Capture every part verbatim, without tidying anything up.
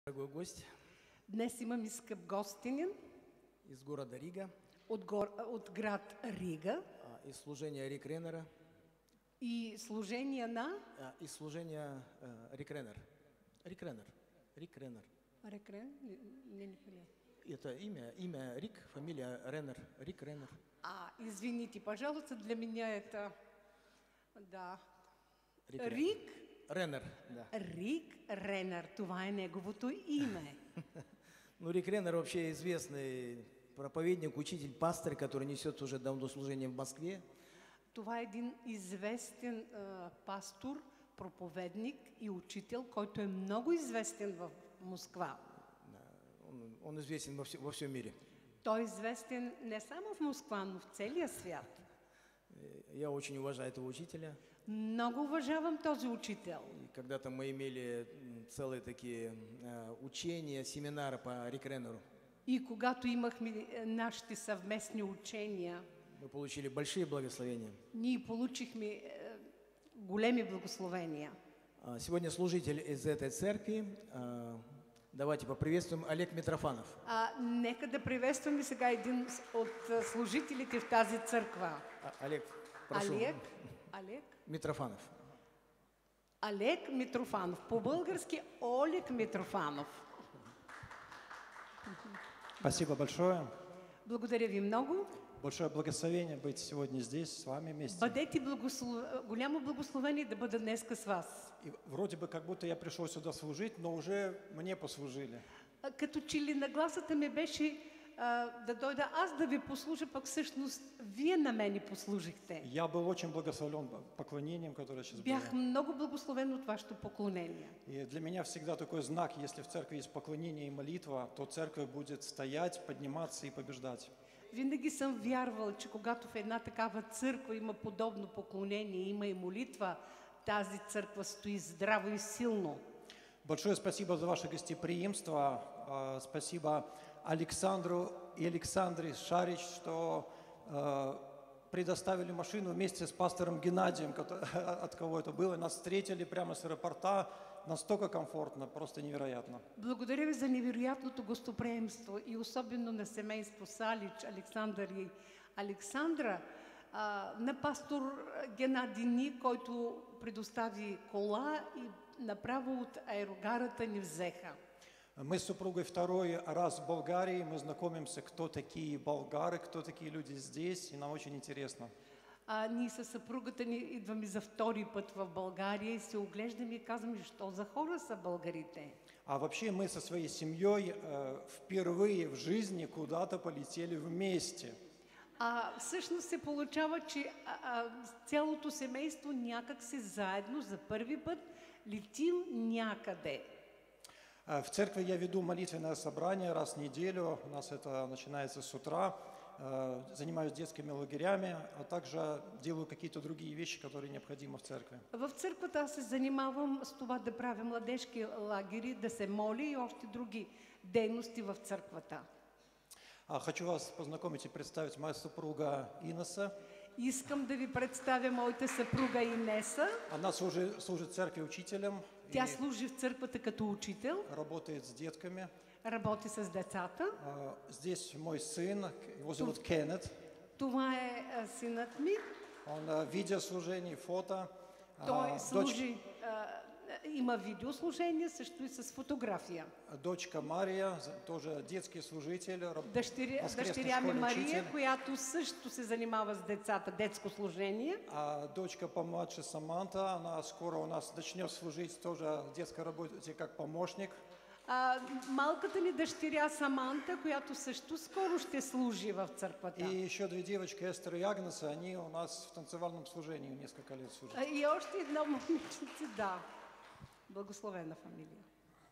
Дорогой гость Днес имам и скъп гостинин из города Рига, от, гор, от град Рига а, из служения Рик Реннера, и служение на а, из служения а, Рик Реннер. Рик Реннер. Рик Реннер. Рекрен? Не, не, не понятно. Это имя, имя Рик, фамилия Реннер. Рик Реннер. А, извините, пожалуйста, для меня это... Да. Рик, Рик Реннер, да. Рик Ренер, това е неговото име. Ну, Рик Реннер вообще известный проповедник, учитель, пастор, который несет уже давно служение в Москве. Това е един известен а, пастор, проповедник и учител, който е много известен в Москва. Он, он известен во, все, во всем мире. Той е известен не само в Москва, но в целия свят. Я очень уважаю этого учителя. Много уважавам този учител. И когда-то мы имели целые такие э, учения, семинары по Рик Реннеру. И когато имахме нашите съвместни учения, Мы получили большие благословения. ние получихме е, големи благословения. А, Сегодня служитель из этой церкви. а, Давайте поприветствуем Олег Митрофанов. А, нека да приветстваме сега един от е, служителите в тази църква. А, Олег, прошу. Олег, Олег, Митрофанов. Олег Митрофанов. По-български Олег Митрофанов. Спасибо большое. Благодаря ви много. Большое благословение быть сегодня здесь с вами вместе. Бъдете благослов... голямо благословение да бъда днеска с вас. И вроде бы как будто я пришел сюда служить, но уже мне послужили. А, като че ли нагласата ми беше а, да дойда аз да ви послужа, пък всъщност вие на мене послужихте. Я был очень благословлен поклонением, которое сейчас Бях было. много благословен от вашето поклонение. И для меня всегда такой знак, если в церкви есть поклонение и молитва, то церковь будет стоять, подниматься и побеждать. Винаги съм вярвал, че когато в една такава църква има подобно поклонение, има и молитва, тази църква стои здраво и силно. Большое спасибо за ваше гостеприимство. А, Спасибо Александру и Александре Шарич, что а, предоставили машину вместе с пастором Геннадием, кото- от кого это было. Нас встретили прямо с аэропорта. Настолько комфортно, просто невероятно. Благодаря ви за невероятното гостоприемство и особено на семейство Салич, Александър и Александра, а, на пастор Геннадий Ни, който предостави кола и направо от аерогарата ни взеха. Мы с супругой второй раз в Болгарии, мы знакомимся, кто такие болгары, кто такие люди здесь, и нам очень интересно. А, ние със съпругата ни идваме за втори път в България и се оглеждаме и казваме, що за хора са българите. А вообще мы со своей семьей э, впервые в жизни куда-то полетели вместе. А всъщност се получава, че а, а, цялото семейство някак се заедно за първи път летим някъде. Э, В церкви я веду молитвенное собрание раз в неделю, у нас это начинается с утра. Э, Занимаюсь детскими лагерями, а также делаю какие-то другие вещи, которые необходимы в церкви. В църквата аз се занимавам с това да правя младежки лагери, да се моля и още други дейности в църквата. А, Хочу вас познакомить и представить моя супруга Инесса. Искам да ви представя моята съпруга Инеса. Она служит, служит в церкви учителем Тя и служи в църквата като учител, работает с детками. работи с децата. А, Здесь мой сын, его зовут Кеннет. Това е а, синът ми. Он а, видеослужение, фото. А, Той доч- служи, а, има видеослужение, също и с фотография. Дочка Мария, за- тоже детский служитель, раб- в Дъщеря, воскресной дъщеря ми школе Мария, учитель. която също се занимава с децата, детско служение. А дочка помладше Саманта, она скоро у нас начнет служить тоже в детской работе как помощник. А, малката ни дъщеря Саманта, която също скоро ще служи в църквата. И еще две девочки, Эстер и Агнеса, они у нас в танцевальном служении несколько лет служат. А, и още едно момиченце, да. Благословена фамилия.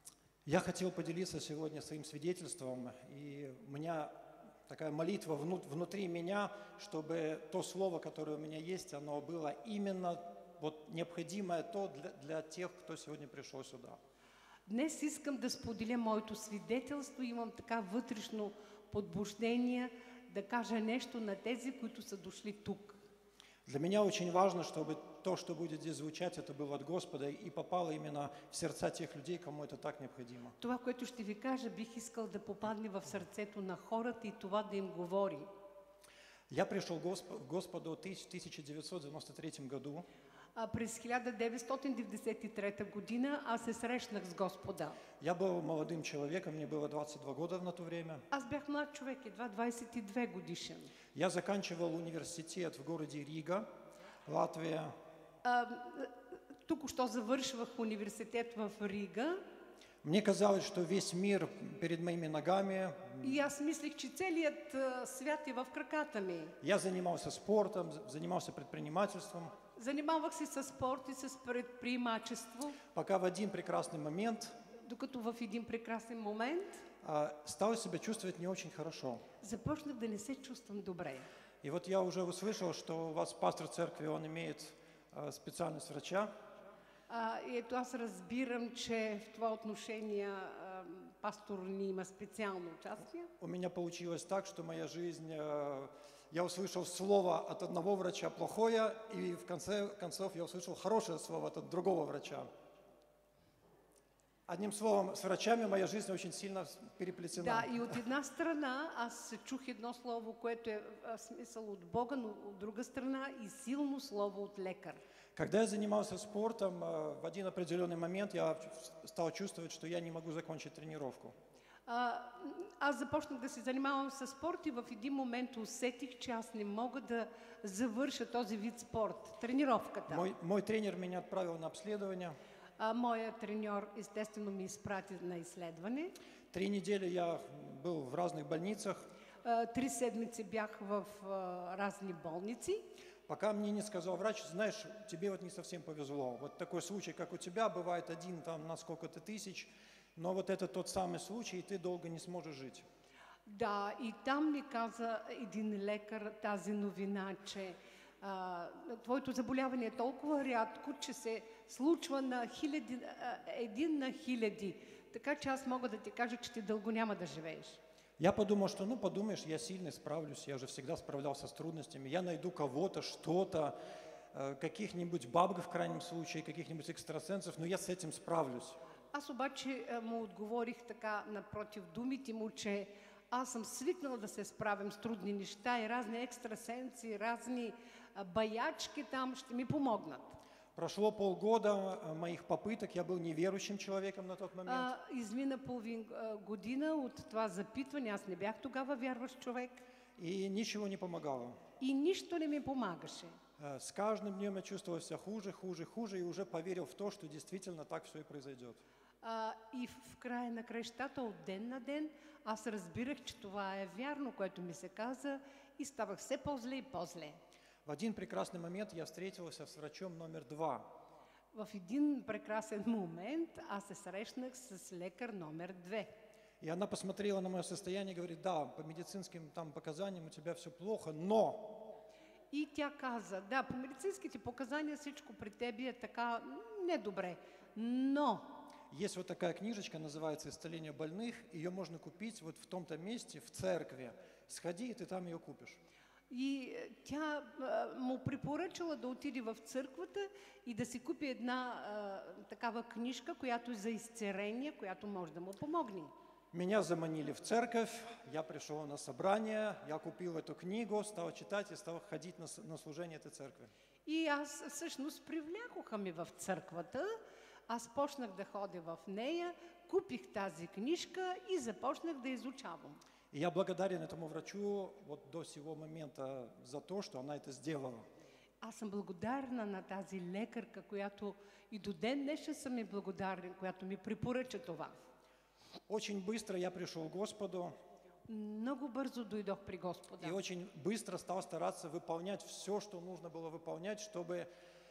Я хотел поделиться сегодня своим свидетельством, и у меня такая молитва вну- внутри меня, чтобы то слово, которое у меня есть, оно было именно вот необходимое то для, для тех, кто сегодня пришел сюда. Днес искам да споделя моето свидетелство. Имам така вътрешно подбуждение да кажа нещо на тези, които са дошли тук. Для меня очень важно, чтобы то, что будет здесь звучать, это было от Господа и попало именно в сердца тех людей, кому это так необходимо. Това, което ще ви кажа, бих искал да попадне в сърцето на хората и това да им говори. Я пришел к Госп- к Господу в тысяча девятьсот девяносто третьем году. А през хиляда деветстотин деветдесет и трета година аз се срещнах с Господа. Я был молодым человеком, мне было двадцать два года на то время. Аз бях млад човек, едва двадесет и две годишен. Я заканчивал университет в городе Рига, Латвия. А, току-що завършвах университет в Рига Мне казалось, что весь мир перед моими ногами. и аз мислих, че целият а, свят е в краката ми. Я занимался спортом, занимался предпринимательством, Занимавах се с спорт и с предприемачество, пока в один прекрасный момент докато в един прекрасен момент а, стал себя чувствовать не очень хорошо. започнах да не се чувствам добре. И вот я уже услышал, что у вас пастор церкви, он имеет а, специальность врача. А, и ето аз разбирам, че в това отношение а, пастор ни има специално участие. У меня получилось так, что моя жизнь, а, я услышал слово от одного врача плохое, и в конце концов я услышал хорошее слово от другого врача. Одним словом, с врачами моя жизнь очень сильно переплетена. Да, и от една страна аз чух едно слово, което е а, смисъл от Бога, но от друга страна и силно слово от лекар. Когда я занимался спортом, а, в один определенный момент я стал чувствовать, что я не могу закончить тренировку. А, аз започнах да се занимавам с спорт и в един момент усетих, че аз не мога да завърша този вид спорт, тренировката. Мой, мой тренер меня отправил на обследование. А, моя треньор естествено ми изпрати на изследване. Три недели я был в разных больницах, А, три седмици бях в а, разни болници. пока мне не сказал врач, знаешь, тебе вот не совсем повезло. Вот такой случай, как у тебя, бывает один там на сколько-то тысяч, но вот это тот самый случай, и ты долго не сможешь жить. Да, и там ми каза един лекар тази новина, че а, твоето заболяване е толкова рядко, че се случва на хиляди, а, един на хиляди. Така че аз мога да ти кажа, че ти дълго няма да живееш. Я подумал, что, ну, подумаешь, я сильный, справлюсь, я же всегда справлялся с трудностями, я найду кого-то, что-то, э, каких-нибудь баб в крайнем случае, каких-нибудь экстрасенсов, но я с этим справлюсь. Аз обаче а, му отговорих така напротив думите му, че аз съм свикнала да се справям с трудни неща и разни екстрасенси, разни а, баячки там ще ми помогнат. Прошло полгода э, моих попыток, я был неверующим человеком на тот момент. А, измина половин а, година от това запитване, аз не бях тогава вярващ човек И ничего не помогало. и нищо не ми помагаше. Э, С каждым днем я чувствовал себя хуже, хуже, хуже, и уже поверил в то, что действительно так все и произойдет. А, и в, в края на крещата от ден на ден аз разбирах, че това е вярно, което ми се каза и ставах все по-зле и по-зле. В один прекрасный момент я встретился с врачом номер два. В един прекрасен момент аз се срещнах с лекар номер две. И она посмотрела на мое состояние и говорит, да, по медицинским там показаниям у тебя все плохо, но И тя каза, да, по медицинските показания всичко при тебе е така м, недобре, но есть вот такая книжечка, называется «Исцеление больных», ее можно купить вот в том-то месте, в церкви. Сходи, и ты там ее купишь. и е, тя а, му препоръчала да отиде в църквата и да си купи една а, такава книжка, която е за изцерение, която може да му помогне. Меня заманили в церковь, я пришел на собрание, я купил эту книгу, стал читать и стал ходить на, с- на служение этой церкви. И аз всъщност привлякоха ми в църквата, аз почнах да ходя в нея, купих тази книжка и започнах да изучавам. И я благодарен этому врачу вот до сего момента за то, что она это сделала. Аз съм благодарна на тази лекарка, която и до ден днешен съм и благодарен, която ми препоръча това. Очень быстро я пришел к Господу Много бързо дойдох при Господа. и очень быстро стал стараться выполнять все, что нужно было выполнять, чтобы,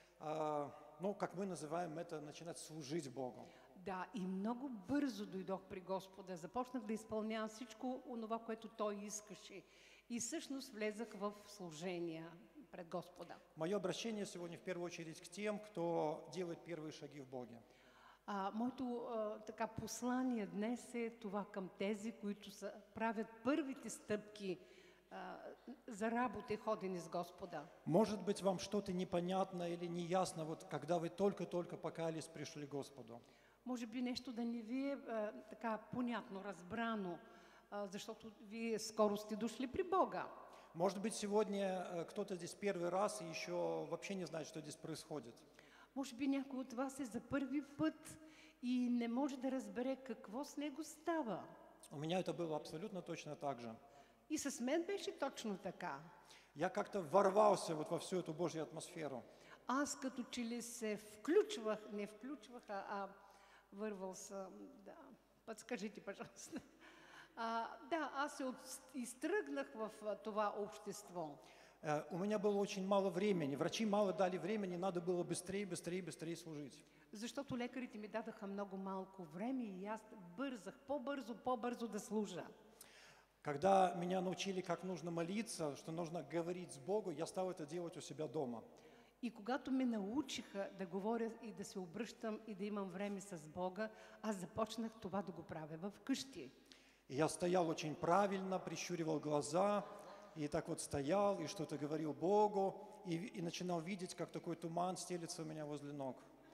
а, ну, как мы называем это, начинать служить Богу. Да, и много бързо дойдох при Господа. Започнах да изпълнявам всичко онова, което Той искаше. И всъщност влезах в служение пред Господа. Мое обращение сегодня в первую очередь к тем, кто делает первые шаги в Боге. А, моето а, така послание днес е това към тези, които са, правят първите стъпки а, за работа и ходене с Господа. Может быть, вам что-то непонятно или неясно, вот когда вы только-только покаялись, пришли к Господу. Може би нещо да не ви е а, така понятно, разбрано, а, защото вие скоро сте дошли при Бога. Может быть, сегодня э, кто-то здесь первый раз и еще вообще не знает, что здесь происходит. Може би някой от вас е за първи път и не може да разбере какво с него става. У меня это было абсолютно точно так же. И с мен беше точно така. Я как-то ворвался вот во всю эту Божью атмосферу. Аз като че ли се включвах, не включвах, а, а вървал съм, да, подскажите, пожалуйста. А, да, аз се от, изтръгнах в а, това общество. Э, У меня было очень мало времени, врачи мало дали времени, надо было быстрее, быстрее, быстрее служить. Защото лекарите ми дадаха много малко време и аз бързах, по-бързо, по-бързо да служа. Когда меня научили, как нужно молиться, что нужно говорить с Богом, я стал это делать у себя дома. И когато ме научиха да говоря и да се обръщам и да имам време с Бога, аз започнах това да го правя в къщи. И я стоял очень правильно, прищуривал глаза, и так вот стоял, и что-то говорил Богу, и, и начинал видеть, как такой туман стелется у меня возле ног.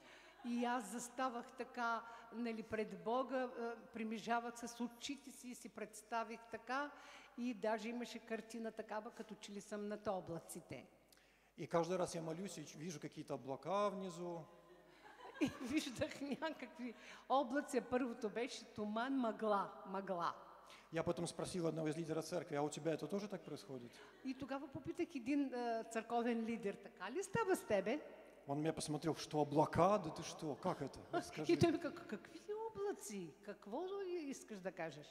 И аз заставах така, нали, пред Бога, е, примижавах с очите си и си представих така, и даже имаше картина такава, като че ли съм над облаците. И каждый раз я молюсь и вижу какие-то облака внизу. И виждах някакви облаци. Първото беше туман, мъгла, мъгла. Я потом спросил одного из лидеров церкви, а у тебя это тоже так происходит? И тогава попитах един е, църковен лидер, така ли става с тебе? Он меня посмотрел, что облака, да ты что, как это? Расскажи. И той ми каза, какви облаци? Какво искаш да кажеш?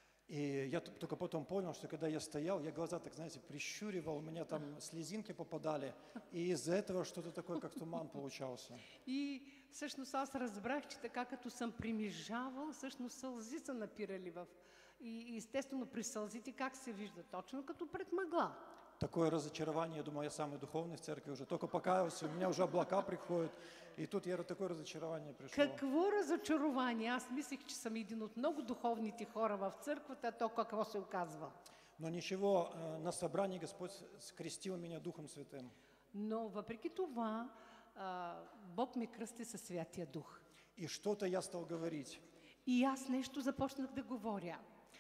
И я т- только потом понял, что когда я стоял, я глаза так, знаете, прищуривал, у меня там слезинки попадали, и из-за этого что-то такое, как туман получался. И всъщност аз разбрах, че така като съм примижавал, всъщност сълзи са напирали в... И естествено при сълзите как се вижда? Точно като пред мъгла. Такое разочарование, я думаю, я самый духовный в церкви уже, только покаялся, у меня уже облака приходят, и тут я такое разочарование пришло. Какво разочарование? Аз мислех, че съм един от много духовните хора в църквата, а то какво се оказва. Но ничего, э, на собрании Господь скрестил меня Духом Святым. Но въпреки това, а, Бог ме кръсти със Святия Дух. И что-то я стал говорить. И аз нещо започнах да говоря.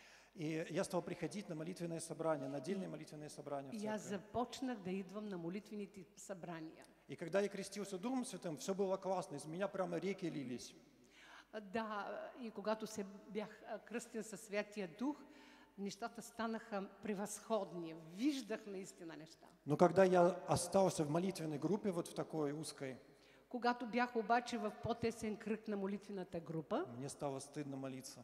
И я стал приходить на молитвенные собрания, на отдельные молитвенные собрания в И аз церкви. започнах да идвам на молитвените събрания. И когда я крестился Духом Святым, все было классно, из меня прямо реки лились. Да, и когато се бях а, кръстен със Святия Дух, нещата станаха превъзходни. Виждах наистина неща. Но когда я остался в молитвенной группе, вот в такой узкой, Когато бях обаче в по-тесен кръг на молитвената група, мне стало стыдно молиться.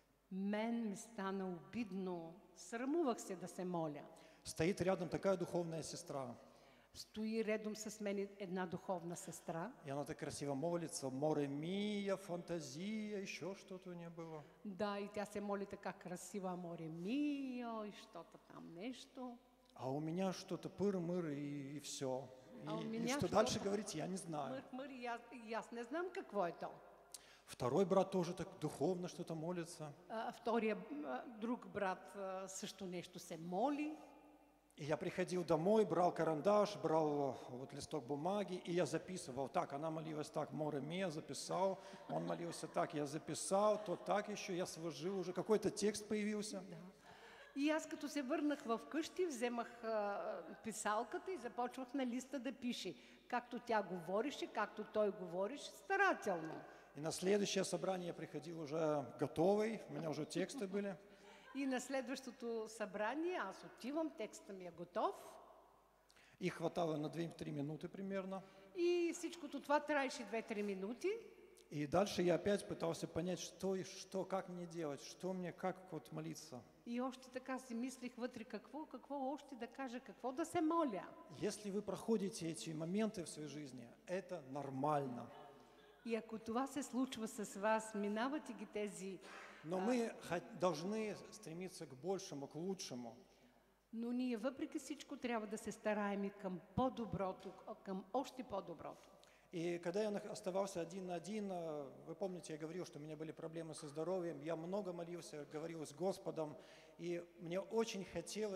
мен ми стана обидно. Срамувах се да се моля. Стоит рядом такая духовная сестра, Стои редом с мен една духовна сестра. и она так красиво молится, море мия, фантазия, еще что-то у нее было. Да, и тя се моли така красиво, море мио, и що-то там нещо. А у меня что-то пыр-мыр и, и все. А у И, и меня что что? дальше говорить, я не знаю. Мър, мър, и аз, и аз не знам какво е то. Второй брат тоже так духовно что-то молится. А, втория а, друг брат а, също нещо се моли. И я приходил домой, брал карандаш, брал вот листок бумаги, и я записывал. Так, она молилась так, море мия, записал. Он молился так, я записал. То так еще, я сложил, уже какой-то текст появился. Да. И аз като се върнах в къщи, вземах а, писалката и започвах на листа да пише. Както тя говореше, както той говореше, старателно. И на следующее собрание я приходил уже готовый, у меня уже тексты были. И на следващото събрание аз отивам, текста ми е готов. Их хватало на две-три минуты примерно. И всичкото това траеше две-три минути. И дальше я опять пытался понять, что и что, как мне делать, что мне, как вот молиться. И още така си мислих вътре какво, какво още да кажа, какво да се моля. Если вы проходите эти моменты в своей жизни, это нормально. И ако това се случва с вас, минавате ги тези, Но мы хот- должны стремиться к большему, к лучшему. но ние въпреки всичко трябва да се стараем и към по-доброто, към още по-доброто. И когда я нах- оставался один на один, э, вы помните, я говорил, что у меня были проблемы со здоровьем, я много молился, говорил с Господом, и мне очень хотелось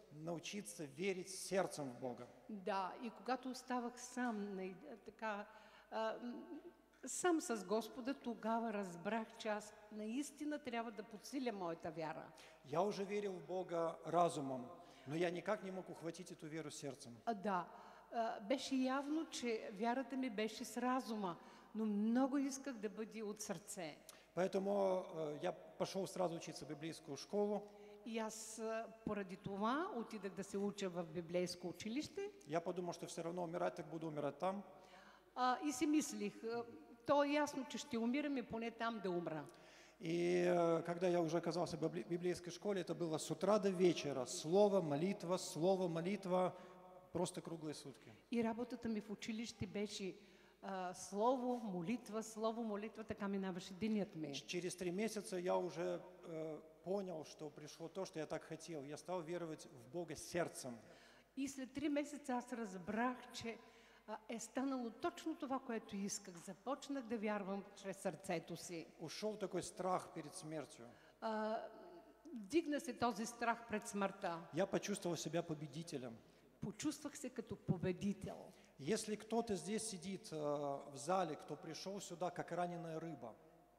научиться верить сердцем в Бога. Да, и когато оставах сам, на- така, а, м, сам с Господа, тогава разбрах, че аз наистина трябва да подсиля моята вяра. Я уже верил в Бога разумом, но я никак не мог ухватить эту веру сердцем. А, да, а, беше явно, че вярата ми беше с разума, но много исках да бъде от сърце. Поэтому э, я пошел сразу учиться в библейскую школу. И аз а, поради това отидах да се уча в библейско училище Я подумал, что все равно умирать, так буду умирать там. а, и си мислих, а, то е ясно, че ще умирам и поне там да умра. И э, когда я уже оказался в библи- библейской школе, это было с утра до вечера. Слово, молитва, слово, молитва, просто круглые сутки. И работата ми в училище беше а, слово, молитва, слово, молитва, така минаваше денят ми. Ч- Через три месяца я уже э, понял, что пришло то, что я так хотел. Я стал веровать в Бога сердцем. И след три месеца аз разбрах, че а, е станало точно това, което исках. Започнах да вярвам чрез сърцето си. Ушел такой страх перед смертью. А, Дигна се този страх пред смъртта. Я почувствовал себя победителем. Почувствах се като победител. Если кто-то здесь сидит э, в зале, кто пришел сюда как раненая рыба,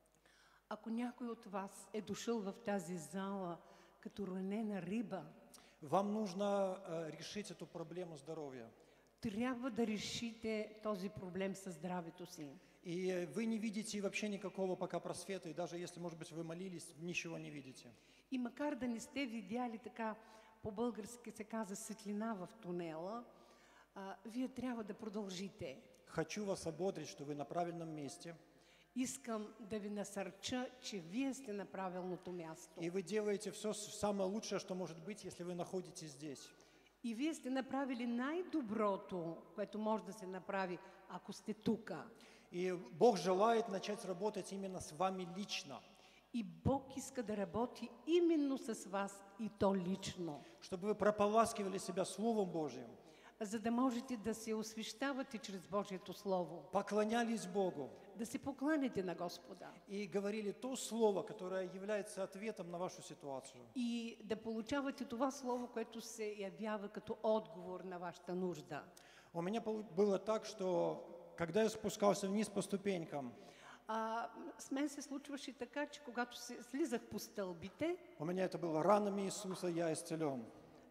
Ако някой от вас е дошъл в тази зала като ранена риба, вам нужно э, решить эту проблему здоровья. трябва да решите този проблем със здравето си. И э, вы не видите вообще никакого пока просвета, и даже если, может быть, вы молились, ничего не видите. И макар да не сте видяли така, по-български се каза светлина в тунела, а, вие трябва да продължите. Хочу вас ободрить, что вы на правильном месте, Искам да ви насърча, че вие сте на правилното място. и вы делаете все самое лучшее, что может быть, если вы находитесь здесь. И вие сте направили най-доброто, което може да се направи, ако сте тука. И Бог желает начать работать именно с вами лично, И Бог иска да работи именно с вас и то лично, чтобы вы прополаскивали себя Словом Божьим, за да можете да се освещавате чрез Божието Слово, поклонялись Богу да се покланяте на Господа и говорили то слово, которое является ответом на вашу ситуацию. и да получавате това Слово, което се явява като отговор на вашата нужда. У меня полу- было так, что когда я спускался вниз по ступенькам, А, с мен се случваше така, че когато се слизах по стълбите, у меня это было ранами Иисуса, я исцелен.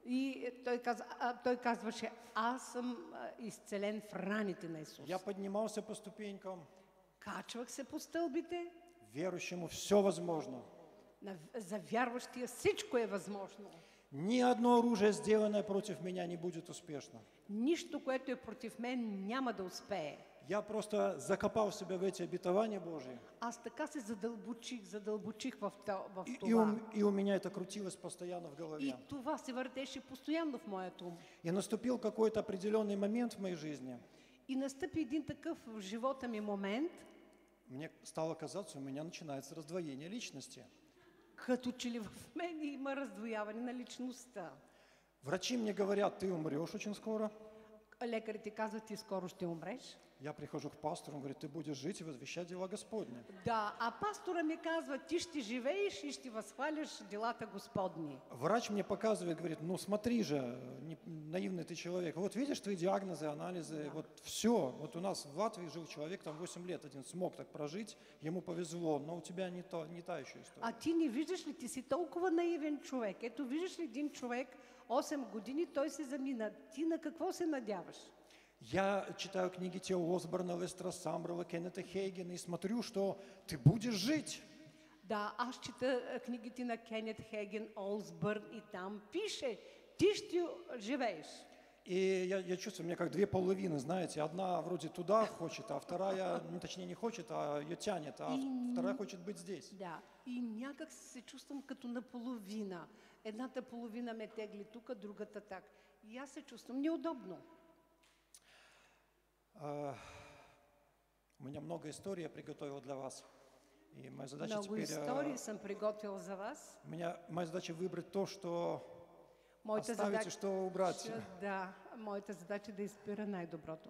и той, каза, а, той казваше, аз съм а, изцелен в раните на Исус. Я поднимался по ступенькам, Качвах се по стълбите, верующему все возможно. на, за вярващия всичко е възможно. Ни одно оружие, сделанное против меня, не будет успешно. Нищо, което е против мен, няма да успее. Я просто закопал себя в эти обетования Божьи, Аз така се задълбочих, задълбочих в, то, в и, и това. у, и у меня это крутилось постоянно в И голове. това се въртеше постоянно в моят ум. И наступил какой-то определенный момент в моей жизни. И настъпи един такъв в живота ми момент, Мне стало казаться, у меня начинается раздвоение личности. като че ли в мен има раздвояване на личността. Врачи мне говорят, ты умрешь очень скоро. Лекарите казват, ти скоро ще умреш. Я прихожу к пастору, он говорит, ты будешь жить и возвещать дела Господни. Да, а пастора ми казва, ти ще живееш и ще възхваляш делата Господни. Врач мне показывает, говорит, ну смотри же, не- наивный ты человек, вот видишь твои диагнозы, анализы, вот все. Вот у нас в Латвии жил человек, там восемь лет один смог так прожить, ему повезло, но у тебя не, то, не та еще история. А ти не виждаш ли, ти си толкова наивен човек. Ето, виждаш ли един човек, осем години, той се замина. Ти на какво се надяваш? Я читаю книги Тео Осборна, Лестера Самбрала, Кеннета Хейгена и смотрю, что ты будешь жить. Да, аз чета а, книгите на Кенет Хеген, Олсбърн и там пише, ти ще живееш. И я, я чувствую, у меня как две половины, знаете, одна вроде туда хочет, а вторая, ну точнее не хочет, а ее тянет, а И- вторая хочет быть здесь. Да, и някак се чувствам като наполовина. Едната половина ме тегли тук, другата так. И аз се чувствам неудобно. А, у меня много историй я приготовил для вас. И моя задача Много теперь... а, истории съм приготвил за вас. У меня, моя задача выбрать то, что Моята оставить и задача, что убрать. да, моята задача е да избера най-доброто.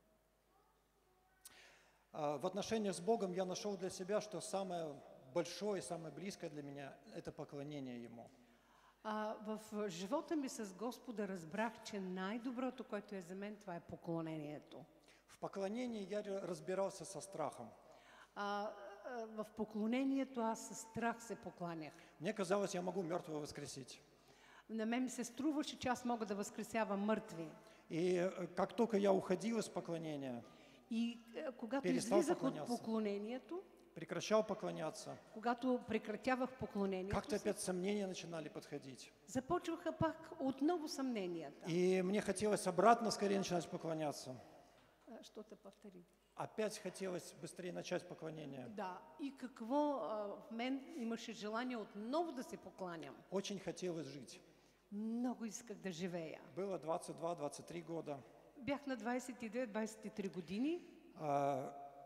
А, В отношениях с Богом я нашел для себя, что самое большое и самое близкое для меня – это поклонение Ему. А, в живота ми с Господа разбрах, че най-доброто, което е за мен, това е поклонението. В поклонении я р- разбирался со страхом. А, а, в поклонението аз със страх се покланях. Мне казалось, я могу мертвого воскресить. На мен ми се струваше, че аз мога да възкресявам мъртви. И э, как только я уходил из поклонения, И е, когато Перестал излизах от поклоняться. поклонението, прекращал поклоняться, когато прекратявах поклонението, как-то опять сомнения начинали подходить. започваха пак отново съмненията. И мне хотелось обратно скорее начинать поклоняться. А, Що те повтори? Опять хотелось быстрее начать поклонение. Да. И какво а, в мен имаше желание отново да се покланям. Очень хотелось жить. Много исках да живея. Было двадцать два - двадцать три года. Бях на двадесет и две - двадесет и три години. А,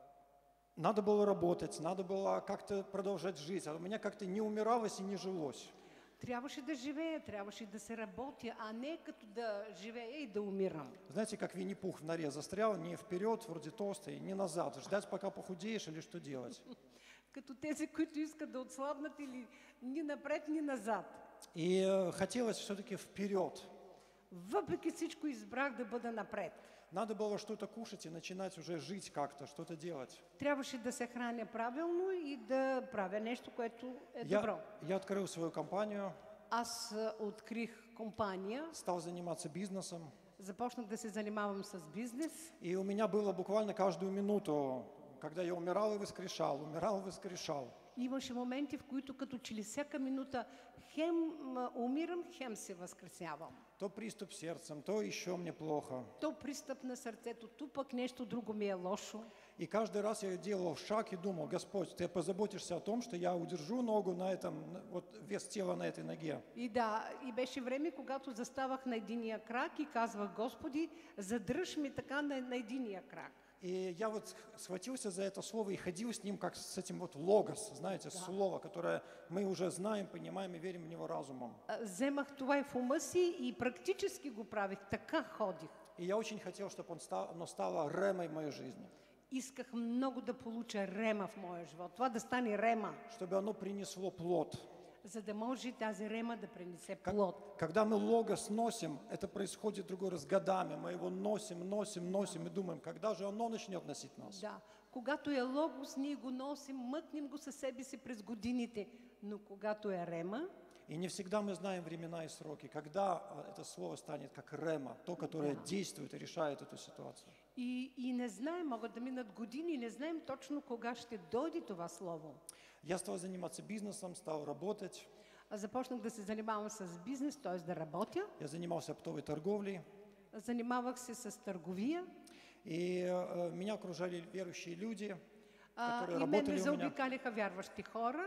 Надо было работать, надо было как-то продолжать жить. А у меня как-то не умиралось и не жилось. Трябваше да живея, трябваше да се работя, а не като да живея и да умирам. Знаете, как Винни-Пух в норе застрял, не вперед, вроде толстый, не назад. Ждать, пока похудеешь, или что делать? Като тези, които искат да отслабнат или ни напред, ни назад. И э, хотелось все-таки вперед. Въпреки всичко избрах да бъда напред. Надо было что-то кушать и начинать уже жить как-то, что-то делать. Трябваше да се храня правилно и да правя нещо, което е добро. Я, я открыл свою компанию, Аз а, открих компания, стал заниматься бизнесом. започнах да се занимавам с бизнес. И у меня было буквально каждую минуту, когда я умирал и воскрешал, умирал и воскрешал. Имаше моменти, в които като че ли всяка минута хем а, умирам, хем се възкресявам. То приступ сердцем, то еще мне плохо. То пристъп на сърцето, ту пък нещо друго ми е лошо. И каждый раз я делал шаг и думал: Господь, Ты позаботишься о том, что я удержу ногу на этом, вот вес тела на этой ноге. И да, и беше време, когато заставах на единия крак и казвах: Господи, задръж ми така на, на единия крак. И я вот схватился за это слово и ходил с ним, как с этим вот логос, знаете, слово, которое мы уже знаем, понимаем и верим в него разумом. А, Вземах това и в ума си и практически го правих, така ходих. И я очень хотел, чтобы он стал, оно стало ремой в моей жизни, Исках много да получа рема в моя живот, това да стане рема, чтобы оно принесло плод. за да може тази рема да принесе Как- плод. Когда мы логос носим, это происходит другой раз годами. Мы его носим, носим, носим и думаем, когда же оно начнет носить нас. Да, когато е логос, ние го носим, мъкнем го със себе си през годините, но когато е рема, И не всегда мы знаем времена и сроки, когда а, это слово станет как рема, то, которое действует и решает эту ситуацию. и, и не знаем, могат да минат години, не знаем точно кога ще дойде това слово. Я стал заниматься бизнесом, стал работать. Аз започнах да се занимавам с бизнес, т.е. да работя. Я занимался оптовой торговлей. Занимавах се с търговия. И э, меня окружали верующие люди, А, которые и мен ме работали у меня. заобикаляха вярващи хора.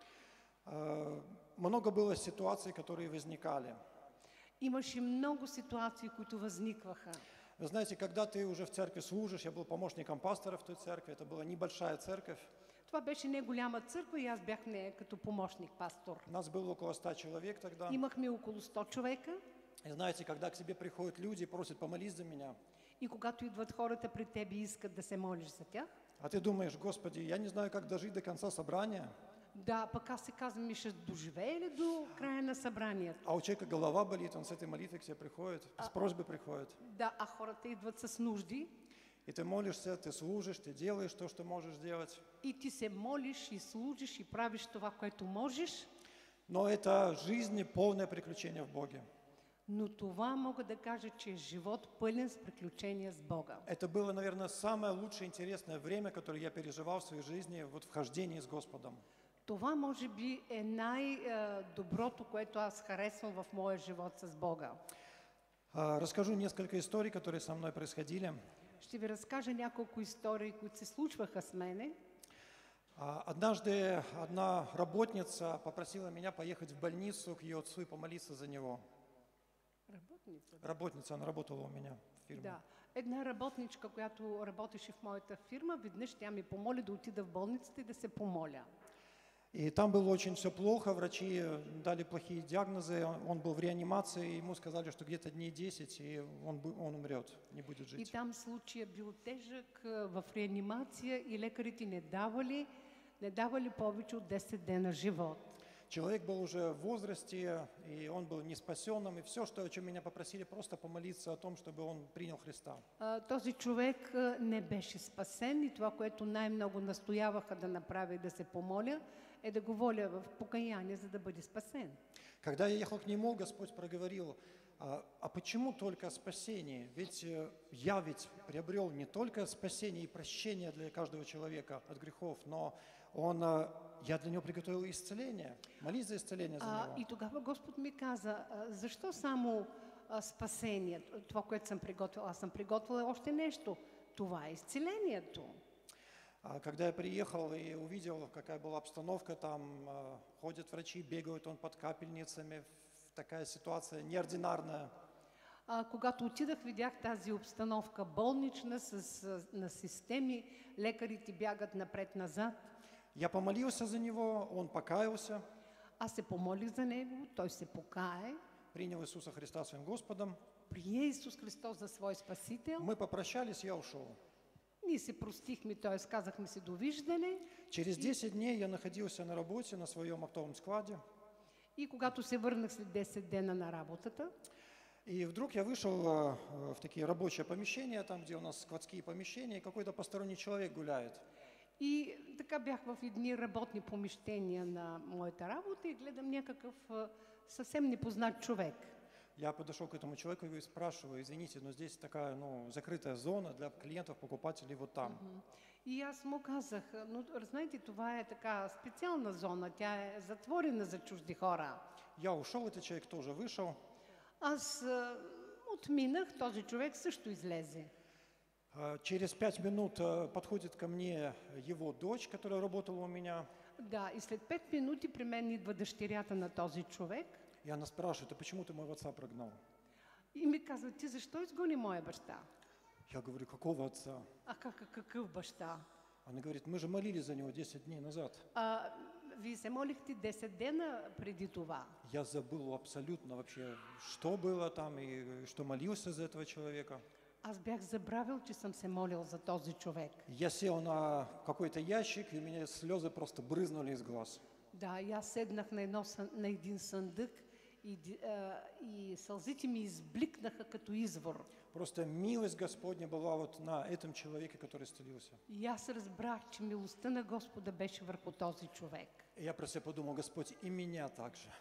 Э, Много было ситуаций, которые возникали. Имаше много ситуации, които възникваха. Вы знаете, когда ты уже в церкви служишь, я был помощником пастора в той церкви, это была небольшая церковь, Това беше не голяма църква и аз бях в нея като помощник пастор. нас было около ста человек тогда. Имахме около сто човека И знаете, когда к тебе приходят люди и просят помолись за меня, и когато идват хората при теб и искат да се молиш за тях, а ты думаешь: Господи, я не знаю, как дожить до конца собрания, да, пък аз се казвам, ми ще доживее ли до края на събранието? а у человека голова болит, он с этой молитвой к тебе приходит, с просьбой приходит. Да, а хората идват с нужди И ты молишься, ты служишь, ты делаешь то, что можешь делать. и ти се молиш и служиш и правиш това, което можеш, Но это жизнь полное приключение в Боге. но това мога да кажа, че е живот пълен с приключения с Бога. Это было, наверное, самое лучшее, интересное время, которое я переживал в своей жизни, вот в хождении с Господом. Това може би е най-доброто, което аз харесвам в моя живот с Бога. А, Расскажу несколько историй, которые со мной происходили. Ще ви разкажа няколко истории, които се случваха с мене. А, Однажды одна работница попросила меня поехать в больницу к ее отцу и помолиться за него. Работница? Работница, она работала у меня в фирме. Да. Една работничка, която работеше в моята фирма, веднъж тя ми помоли да отида в болницата и да се помоля. И там было очень все плохо, врачи дали плохие диагнозы, он был в реанимации, ему сказали, что где-то дней десять, и он, бу- он умрет, не будет И жить. там случая бил тежък, а, в реанимация и лекарите не давали, не давали повече от десет дена живот. Человек был уже в возрасте, и он был не спасенным, и все, что, о чем меня попросили, просто помолиться о том, чтобы он принял Христа. А, този човек а, не беше спасен и това, което най-много настояваха да направя и да се помоля, е да го воля в покаяние, за да бъде спасен. Когда я ехал к нему, Господь проговорил: а, а почему только спасение? Ведь э, я ведь приобрел не только спасение и прощение для каждого человека от грехов, но он, э, я для него приготовил исцеление. Молись за исцеление за А, него. и тогава Господ ми каза, а, защо само а, спасение, това, което съм приготвила? Аз съм приготвила още нещо. Това е изцелението. А когда я приехал и увидел, какая была обстановка, там э, ходят врачи, бегают он под капельницами, в- такая ситуация неординарная. А, когато отидах, видях тази обстановка болнична с, с, на системи, лекарите бягат напред-назад. Я помолился за него, он покаялся, Аз се помолих за него, той се покае, принял Иисуса Христа своим Господом. прие Исус Христос за свой Спасител. Мы попрощались, я ушел. Ние се простихме, т.е. казахме си довиждане. Через десять дней я находился на работе на своем оптовом складе, И когато се върнах след десет дена на работата, и вдруг я вышел э, э, в такие рабочие помещения, там, где у нас складские помещения, и какой-то посторонний человек гуляет. и така бях в едни работни помещения на моята работа и гледам някакъв а, съвсем непознат човек. Я подошел к этому человеку и спрашиваю: извините, но здесь такая, ну, закрытая зона для клиентов, покупателей вот там. И аз му казах, но знаете, това е така специална зона, тя е затворена за чужди хора. Я ушел, этот человек тоже вышел. Аз а, отминах, този човек също излезе. А, Через пять минут э, подходит ко мне его дочь, которая работала у меня, Да, и след пет минути при мен идва дъщерята на този човек и она спрашивает: а почему ты моего отца прогнал? и ми казва, ти защо изгони моя баща? Я говорю: какого отца? А как, какъв баща? Она говорит: мы же молились за него десять дней назад. А, вие се молихте десет дена преди това. Я забыл абсолютно вообще, что было там и что молился за этого человека. Аз бях забравил, че съм се молил за този човек. Я сел на какой-то ящик, и у меня слезы просто брызнули из глаз. Да, и аз седнах на, едно, сън- на един съндък и, ди- а, и сълзите ми избликнаха като извор. Просто милость Господня была вот на этом человеке, который исцелился. И аз разбрах, че милостта на Господа беше върху този човек. И я про себя подумал: Господь, и меня так же.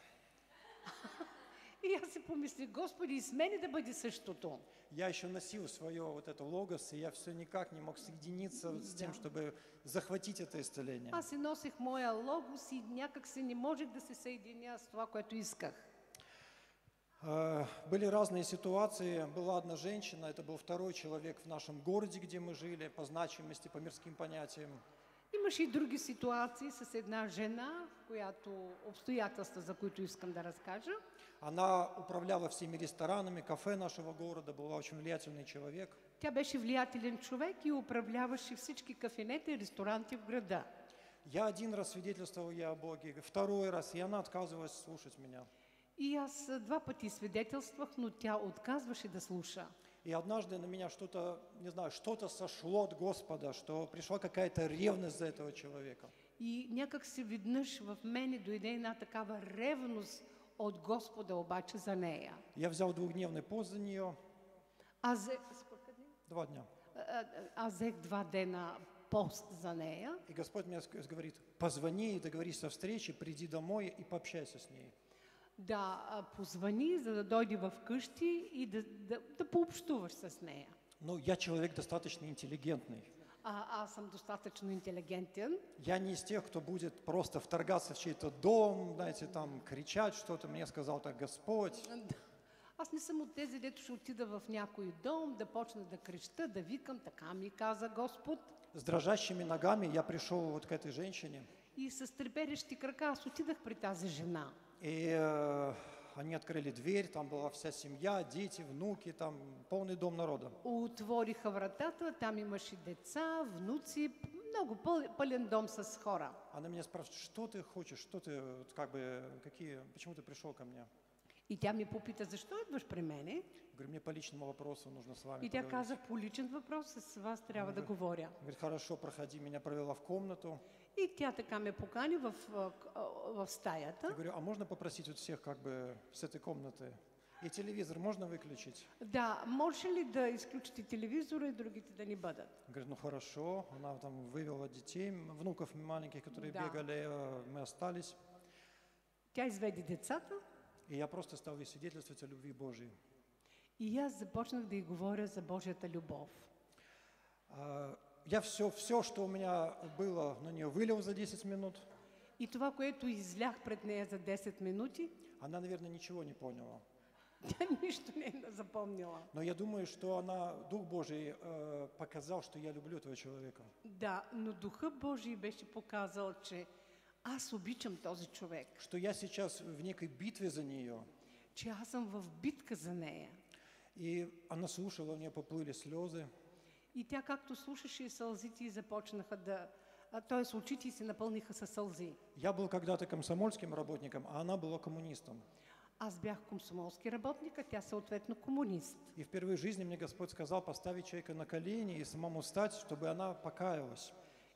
И аз си помислих, Господи, и с мене да бъде същото. Я еще носил свое вот это логос, и я все никак не мог соединиться вот с тем, чтобы захватить это исцеление. Аз си носих моя логос и някак се не можех да се съединя с това, което исках. Э, Были разные ситуации. Была одна женщина, это был второй человек в нашем городе, где мы жили, по значимости, по мирским понятиям. Имаше и други ситуации с една жена, която обстоятелства, за които искам да разкажа. Она управляла всеми ресторанами, кафе нашего города, была очень влиятельный человек. Тя беше влиятелен човек и управляваше всички кафенета и ресторанти в града. Я один раз свидетельствовал ей о Боге, второй раз, и она отказывалась слушать меня. И аз а, два пъти свидетелствах, но тя отказваше да слуша. И однажды на меня что-то, не знаю, что-то сошло от Господа, что пришла какая-то ревность за этого человека. И някак си веднъж в мене дойде една такава ревност от Господа обаче за нея. Я взял двухдневный пост за нее, Аз взех, сколько дни? два дня. А, а, аз взех два дена пост за нея. И Господь мне ск- говорит: позвони и договорись о встрече, приди домой и пообщайся с ней. Да а, позвани, за да дойде в къщи и да, да, да пообщуваш с нея. Ну, я человек достаточно интеллигентный. А, аз съм достатъчно интелигентен. Я не из тех, кто будет просто вторгаться в чей-то дом, знаете, там кричать что-то. Мне сказал так Господь. Да. Аз не съм от тези, дето ще отида в някой дом, да почна да креща, да викам, така ми каза Господ. С дрожащими ногами я пришел вот к этой женщине. И с треперещи крака аз отидах при тази жена. И э, они открыли дверь, там была вся семья, дети, внуки, там полный дом народа. Отвориха вратата, там имаше деца, внуци, много пъл- пълен дом с хора. Она меня спрашивает: что ты хочешь, что ты, вот как бы, какие, почему ты пришел ко мне? И тя ми попита, защо идваш при мене? Говорю: мне по личному вопросу нужно с вами И тя поговорить. каза, по личен въпрос с вас трябва да говоря. Говорит: хорошо, проходи. Меня провела в комнату. И тя така ме покани в, а, к- а, в Я стаята. говорю, а можно попросить вот всех как бы с этой комнаты? И телевизор можно выключить? Да, може ли да изключите телевизора и другите да ни бъдат? Говорит, ну хорошо. Она там вывела детей, м, внуков маленьких, которые Да. бегали, э, мы остались. Тя изведе децата И я просто стал ей свидетельствовать о любви Божьей. и аз започнах да й говоря за Божията любов. А, Я все, все, что у меня было, на нее вылил за десять минут. И това, което излях пред нея за десет минути, Она, наверное, ничего не поняла. тя нищо не е запомнила. Но я думаю, что она, Дух Божий, э, показал, что я люблю этого человека. Да, но Духа Божий беше показал, че аз обичам този човек, Что я сейчас в некой битве за нее. че аз съм в битка за нея. И она слушала, у нее поплыли слезы. И тя както слушаше, сълзите й започнаха да... Т.е. очите й се напълниха със сълзи. Я был когда-то комсомольским работником, а она была коммунистом. Аз бях комсомолски работник, а тя съответно комунист. И впервые в жизни мне Господь сказал поставить человека на колени и самому встать, чтобы она покаялась.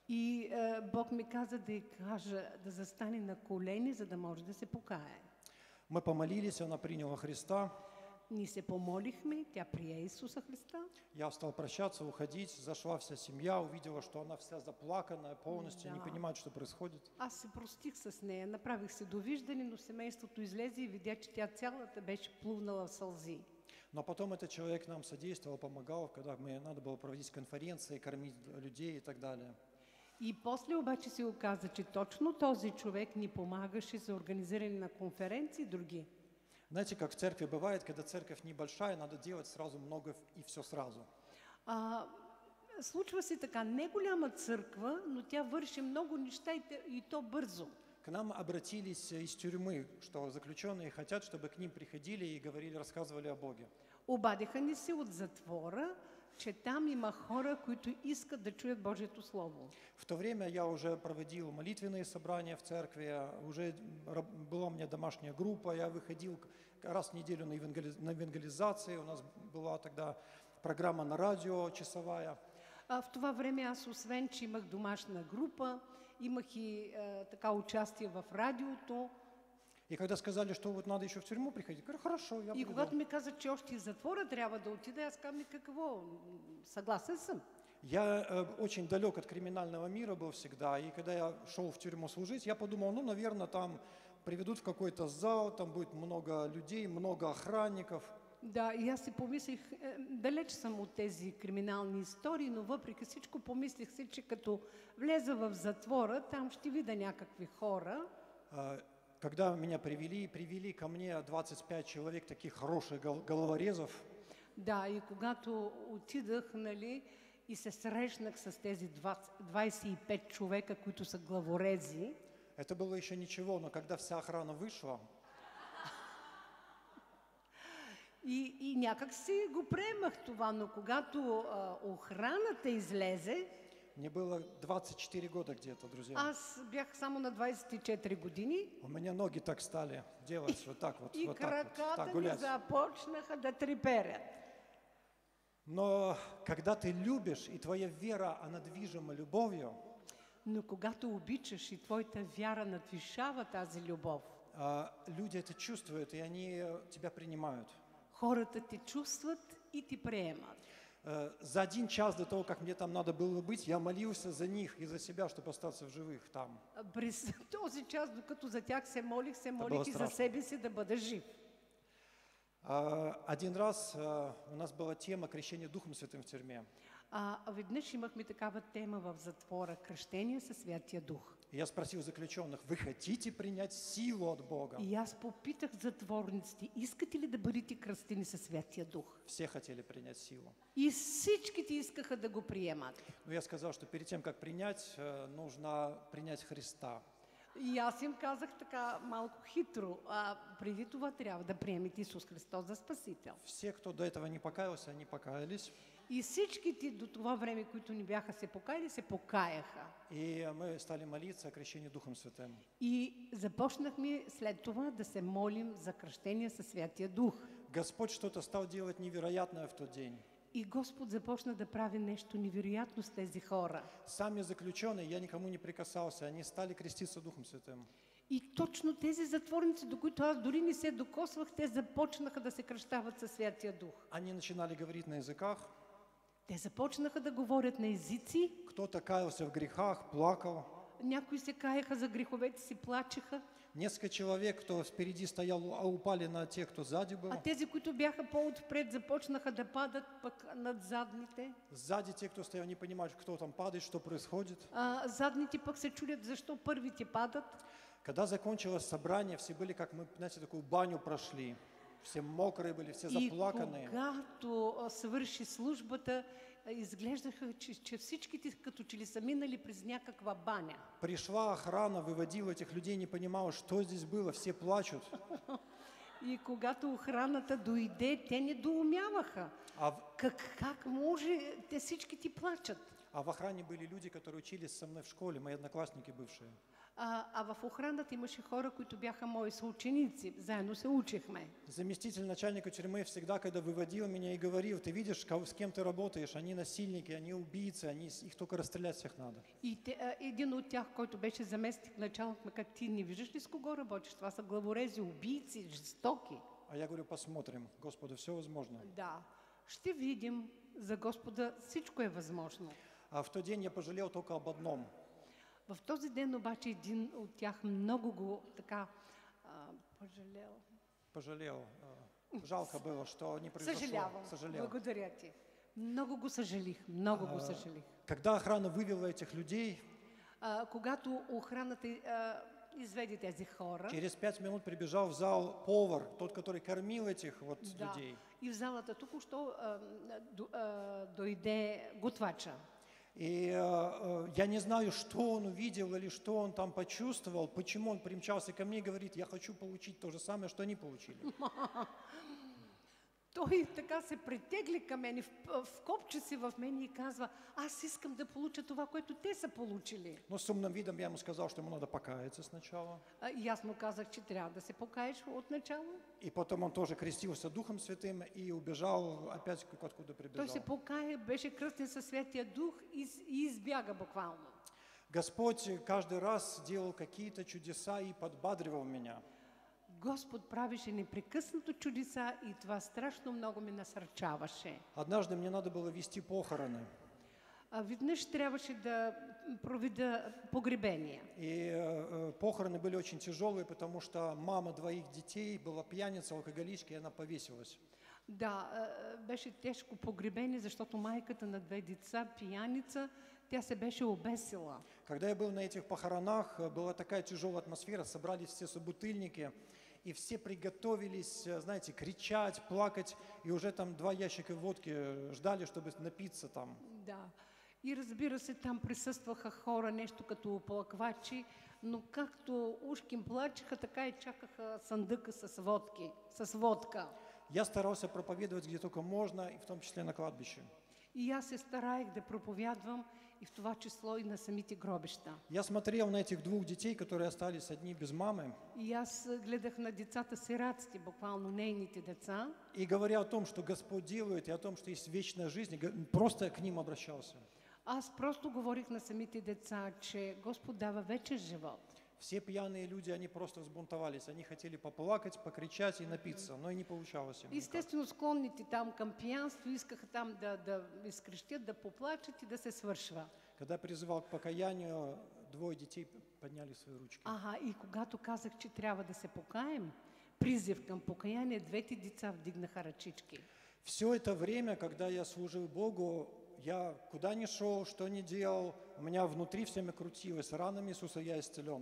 И е, Бог ми каза да й кажа да застане на колени, за да може да се покае. Мы помолились, она приняла Христа. Ние се помолихме, тя прие Исуса Христа. Я стал прощаться, уходить, зашла вся семья, увидела, что она вся заплаканная, полностью не Да. понимает, что происходит. Аз се простих с нея, направих се довиждане, но семейството излезе и видя, че тя цялата беше плувнала в сълзи. Но потом этот человек нам содействовал, помогал, когда мы, надо было проводить конференции, кормить людей и так далее. И после обаче се оказа, че точно този човек ни помагаше за организиране на конференции и други. Знаете, как в церкви бывает, когда церковь небольшая, надо делать сразу много и все сразу. А, случва се така, не голяма църква, но тя върши много неща и, те- и то бързо. К нам обратились из тюрьмы, что заключенные хотят, чтобы к ним приходили и говорили, рассказывали о Боге. Обадиха ни се от затвора, че там има хора, които искат да чуят Божието Слово. В то время я уже проводил молитвенные собрания в церкви, уже раб- была у меня домашняя группа, я выходил к- раз в неделю на, евангели- на евангелизации, у нас была тогда программа на радио часовая. А, в това време аз, освен че имах домашна група, имах и е, така участие в радиото. И когда сказали, что вот надо еще в тюрьму приходить, говорю, хорошо, я И приду. когато ми казат, че още и в затвора трябва да отида, аз казвам, какво, м, съгласен съм. Я э, очень далек от криминального мира был всегда, и когда я шел в тюрьму служить, я подумал, ну, наверное, там приведут в какой-то зал, там будет много людей, много охранников. Да, и аз си помислих, е, далеч съм от тези криминални истории, но въпреки всичко помислих си, че като влеза в затвора, там ще видя някакви хора. А, Когда меня привели, привели ко мне двадцать пять человек, таких хороших гол- головорезов, Да, и когато отидах, нали, и се срещнах с тези двадесет двадесет и пет човека, които са главорези, это было еще ничего, но когда вся охрана вышла, и, и някак си го приемах това, но когато а, охраната излезе, мне было двадцать четыре года где-то, друзья. аз бях само на двадесет и четири години У меня ноги так стали делать вот так вот, и вот так вот, краката так ми гулять. започнаха да треперят. Но когда ты любишь, и твоя вера, она движима любовью, Но когато обичаш и твоята вяра надвишава тази любов, а, люди это чувствуют, и они э, тебя принимают. хората те чувстват и ти приемат. Э, За один час до того, как мне там надо было быть, я молился за них и за себя, чтобы остаться в живых там. През този час, докато за тях се молих, се било молих и за страшно. себе си да бъда жив. А, Один раз э, у нас была тема крещения Духом Святым в тюрьме. А веднъж имахме такава тема в затвора – кръщение със Святия Дух. И я спросил заключенных, вы хотите принять силу от Бога? И аз попитах затворниците, искате ли да бъдете кръстени със Святия Дух? Все хотели принять силу. И всичките искаха да го приемат. Но я сказал, что перед тем, как принять, э, нужно принять Христа. И аз им казах така малко хитро, а преди това трябва да приемете Исус Христос за Спасител. Все, кто до этого не покаялся, они покаялись. И всичките до това време, които ни бяха се покаяли, се покаяха. И мы стали молиться о крещении Духом Святым. И започнахме след това да се молим за кръщение със Святия Дух. Господь что-то стал делать невероятное в тот день. И Господ започна да прави нещо невероятно с тези хора. Сам я заключенный, я никому не прикасался, они стали креститься Духом Святым. И точно тези затворници, до които аз дори не се докосвах, те започнаха да се кръщават със Святия Дух. Они начинали говорить на языках, Те започнаха да говорят на езици, кто-то каялся в грехах, плакал. някои се каяха за греховете си, плачеха, Несколько человек, кто впереди стоял, а упали на тех, кто сзади был. а тези, които бяха по-отпред, започнаха да падат пък над задните. Сзади те, кто стоял, не понимают, кто там падает, что происходит. А, задните пък се чудят защо първите падат. Когда закончилось собрание, все были, как мы, знаете, такую баню прошли. Все мокрые были, все И заплаканные. когато а, свърши службата, а, изглеждаха, че, че всичките като че ли са минали през някаква баня. Пришла охрана, выводила этих людей, не понимала, что здесь было, все плачут. И когато охраната дойде, те недоумяваха. А в, Как, как може те всички ти плачат? а в охране были люди, которые учились со мной в школе, мои одноклассники бывшие. А, а в охраната имаше хора, които бяха мои съученици. Заедно се учихме. Заместитель начальника тюрьмы всегда, когда выводил меня и говорил, ты видишь, кого- с кем ты работаешь, они насильники, они убийцы, они, с- их только расстрелять всех надо. И те, а, един от тях, който беше заместник началник, ме каза, ти не виждаш ли с кого работиш? Това са главорези, убийци, жестоки. А я говорю, посмотрим, Господу все возможно. Да, ще видим. За Господа всичко е възможно. А в тот день я пожалел только об одном. В този ден обаче един от тях много го така а, пожалел. Пожалел. а, Жалко было, что не произошло. Съжалявам. Сожалел. Благодаря ти. Много го съжалих, много го съжалих. Когда охрана вывела этих людей, А, когато охраната а, изведе тези хора, через пять минут прибежал в зал повар, тот, который кормил этих вот да, людей. и в залата току-що а, до- а, дойде готвача. И э, э, я не знаю, что он увидел или что он там почувствовал, почему он примчался ко мне и говорит, я хочу получить то же самое, что они получили. Той така се притегли към мен, вкопче се в мен и казва, аз искам да получа това, което те са получили. Но с умным видом я ему сказал, что ему надо покаяться сначала. А, и аз му казах, че трябва да се покаеш от начало. И потом он тоже крестился Духом Святым и убежал опять откуда Той прибежал. се покая, беше кръстен със Святия Дух и, с- и избяга буквално. Господь каждый раз делал какие-то чудеса и подбадривал меня. Господ правеше непрекъснато чудеса и това страшно много ме насърчаваше. Однажды мне надо было вести похороны. А веднъж трябваше да проведа погребение. И э, э, похороны были очень тяжелые, потому что мама двоих детей была пьяница, алкоголичка, и она повесилась. Да, а, беше тежко погребение, защото майката на две деца, пияница, тя се беше обесила. Когда я был на этих похоронах, э, была такая тяжелая атмосфера, собрались все собутыльники, и все приготовились, э, знаете, кричать, плакать, и уже там два ящика водки э, ждали, чтобы напиться там. Да. И разбира се, там присъстваха хора, нещо като оплаквачи, но както ушким плачеха, така и чакаха съндъка с водки, с водка. Я старался проповедовать где только можно, и в том числе на кладбище. И аз се стараех да проповядвам и в това число и на самите гробища. Я смотрел на этих двух детей, которые остались одни без мамы, И аз гледах на децата сираците, буквално нейните деца, и говоря о том, что Господь делает, и о том, что есть вечная жизнь, и го- просто к ним обращался. аз просто говорих на самите деца, че Господ дава вечен живот. Все пьяные люди, они просто взбунтовались, они хотели поплакать, покричать и напиться, но и не получалось им никак. Естествено, склонните там към пиянство искаха там да, да изкрещят, да поплачат и да се свършва. Когда призывал к покаянию, двое детей подняли свои ручки. Ага, и когато казах, че трябва да се покаем, призив към покаяние, двете деца вдигнаха ръчички. Все это время, когда я служил Богу, я куда ни шел, что ни делал, у меня внутри всеми крутилось, ранами Иисуса я исцелен.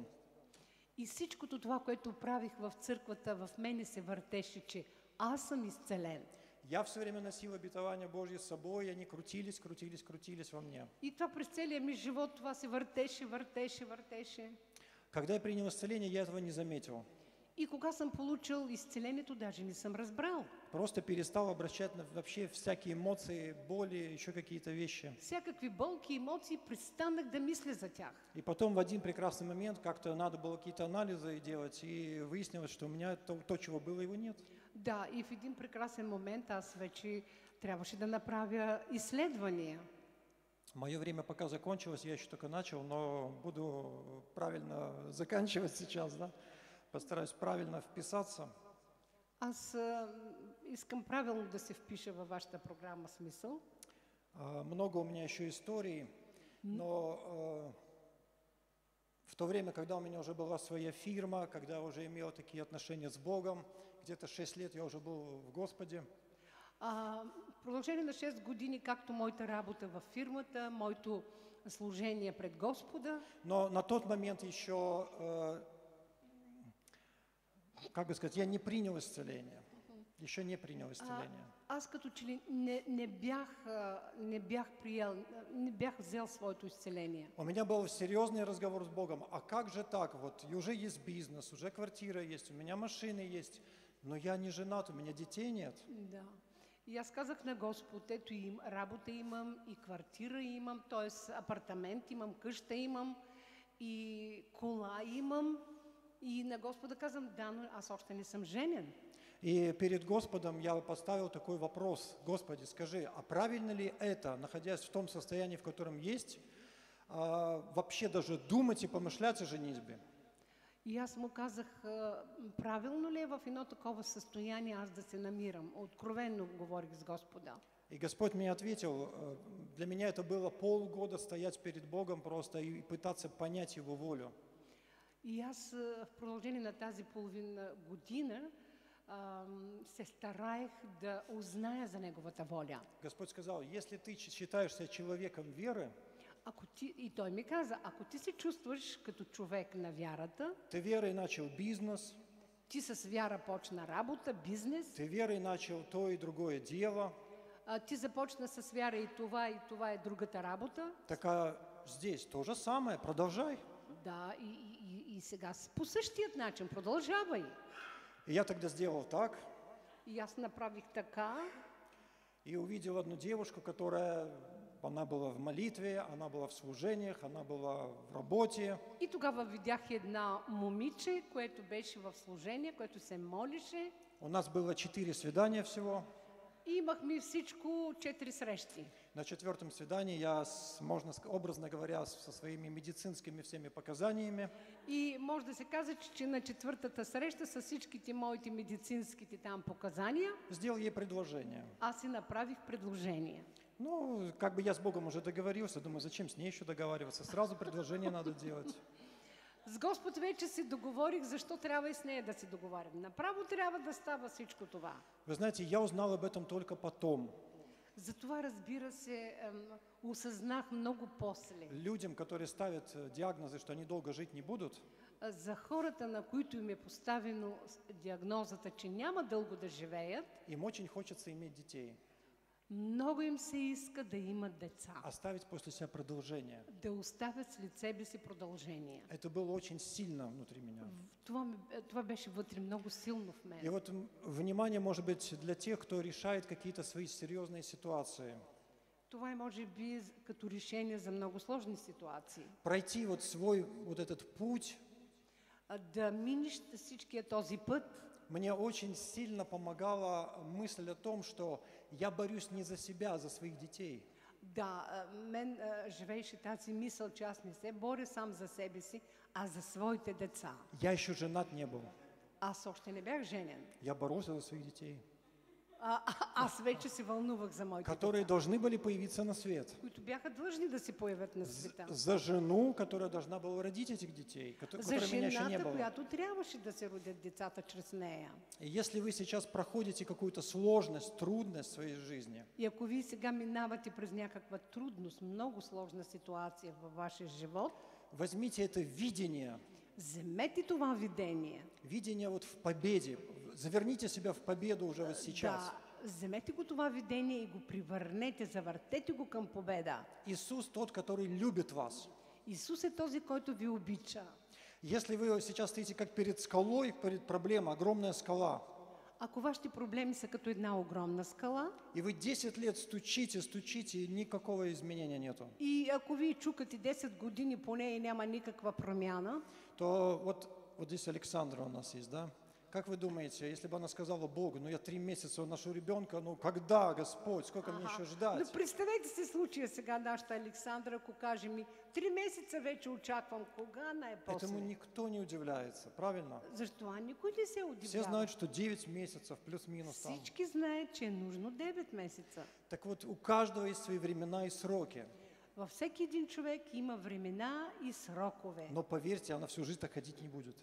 И всичкото това, което правих в църквата, в мене се въртеше, че аз съм изцелен. Я все время носил обетование Божье с собой, и они крутились, крутились, крутились во мне. И това през целия ми живот, това се въртеше, въртеше, въртеше. Когда я принял исцеление, я этого не заметил. И кога съм получил изцелението, даже не съм разбрал. Просто перестал обращать на вообще всякие эмоции, боли, еще какие-то вещи. Всякакви болки, емоции, престанах да мисля за тях. И потом в один прекрасный момент как-то надо было какие-то анализы делать, и выяснилось, что у меня то, то, чего было, его нет. Да, и в един прекрасен момент аз вече трябваше да направя изследвания. Мое время пока закончилось, я еще только начал, но буду правильно заканчивать сейчас, да? Постараюсь правильно вписаться. Аз а, искам правилно да се впиша във вашата програма смисъл. А, Много у меня еще историй, но э, в то время, когда у меня уже была своя фирма, когда я уже имел такие отношения с Богом, где-то шесть лет я уже был в Господе, А, в продължение на шест години, както моята работа във фирмата, моето служение пред Господа, но на тот момент еще, э, как бы сказать, я не принял исцеление. Еще не принял а, исцеление. аз като че ли не, не, бях, а, не бях приел, не бях взел своето изцеление. У меня был серьезный разговор с Богом. А как же так? Вот и уже есть бизнес, уже квартира есть, у меня машины есть, но я не женат, у меня детей нет. Да. И аз казах на Господ, ето им, работа имам, и квартира имам, т.е. апартамент имам, къща имам, и кола имам. И на Господа казвам, да, но аз още не съм женен. И перед Господом я поставил такой вопрос: Господи, скажи, а правильно ли это, находясь в том состоянии, в котором есть, а, вообще даже думать и помышлять о женитьбе? И аз му казах, а, правилно ли е в едно такова състояние аз да се намирам? Откровенно говорих с Господа. И Господь мне ответил, э, для меня это было полгода стоять перед Богом просто и пытаться понять Его волю. И аз а, в продължение на тази половина година а, се стараех да узная за Неговата воля. Господь сказал, если ты считаешься человеком веры, Ако ти, и той ми каза, ако ти се чувстваш като човек на вярата, ты верой начал бизнес, ти с вяра почна работа, бизнес, ты верой начал то и другое дело, а, ти започна с вяра и това, и това е другата работа. така здесь то же самое, продолжай. Да, и, и, и, и сега с- по същият начин продължавай. И я тогда сделал так И аз направих така и увидел одну девушку, которая, она была в молитве, она была в служениях, она была в работе. и тогава видях една момиче, което беше в служение, което се молише. У нас было четыре свидания всего. И имахме всичко четири срещи. На четвертом свидании я, с- можно ска- образно говоря, со своими медицинскими всеми показаниями И може да се каже, че, че на четвъртата среща с всичките моите медицинските там показания, сделал ей предложение. аз си направих предложение. Ну, как бы я с Богом уже договорился, думаю, зачем с ней еще договариваться, сразу предложение надо делать. С Господ вече се договорих, защо трябва и с нея да се договарям. Направо трябва да става всичко това. Вы знаете, я узнал об этом только потом. Затова, разбира се, ем, осъзнах много после. Людям, которые ставят э, диагнозы, что они долго жить не будут, А, За хората, на които им е поставено с- диагнозата, че няма дълго да живеят, им очень хочется иметь детей, много им се иска да имат деца, оставить после себя продолжение. да оставят след себе си продължение. Это было очень сильно внутри меня. В- Това, ми- е, това беше вътре много силно в мен. И вот м, внимание, может быть, для тех, кто решает какие-то свои серьезные ситуации. Това е, може би, з- като решение за много сложни ситуации. Пройти вот свой вот этот путь А, Да минеш всичкия този път, мне очень сильно помогала мысль о том, что я борюсь не за себя, а за своих детей. да, а, мен а, живееше тази мисъл, че аз не се боря сам за себе си, а за своите деца. Я еще женат не был. Аз още не бях женен. Я боролся за своих детей, А, а, аз вече се вълнувах за моите которые деца, должны были появиться на свет. които бяха длъжни да се появят на З- света. За жену, которая должна была родить этих детей, кото- За которой меня еще не жената, было. която трябваше да се родят децата чрез нея. И если вы сейчас проходите какую-то сложность, трудность в своей жизни, И ако вие сега минавате през някаква трудност, много сложна ситуация във вашия живот, возьмите это видение, вземете това видение. видение вот в победе, заверните себя в победу уже вот сейчас. Да, вземете го това видение и го привърнете, завъртете го към победа. Иисус тот, который любит вас. Исус е този, който ви обича. Если вы сейчас стоите как перед скалой, перед проблемой, огромная скала, Ако вашите проблеми са като една огромна скала, и вы десять лет стучите, стучите, и никакого изменения нету, и ако вие чукате десет години по нея и няма никаква промяна, то вот, вот здесь Александра у нас есть, да? Как вы думаете, если бы она сказала Богу, ну я три месяца ношу ребенка, ну когда, Господь, сколько мне еще Но ждать? представете си случая сега нашата Александра, ако каже ми, три месеца вече очаквам, кога най-после? Этому никто не удивляется, правильно? Защо никой не се Все удивлява? знают, что девять месяцев плюс-минус там. Всички знаят, че е нужно девет месеца. Так вот, у каждого есть свои времена и сроки. Във всеки един човек има времена и срокове. Но поверьте, она всю жизнь так ходить не будет.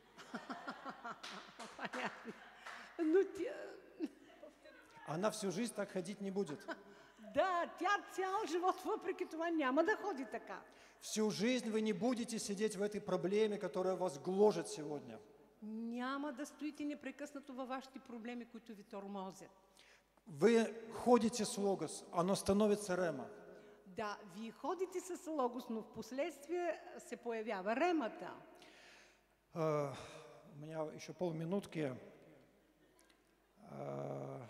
Понятно. Но тя, Она всю жизнь так ходить не будет. да, тя цял живот въпреки това няма да ходи така. Всю жизнь вы не будете сидеть в этой проблеме, которая вас гложет сегодня. Няма да стоите непрекъснато във вашите проблеми, които ви тормозят. Вы ходите с Логос, оно становится Рема. Да, вие ходите с Логос, но в последствие се появява ремата. Э, У меня еще полминутки. Э,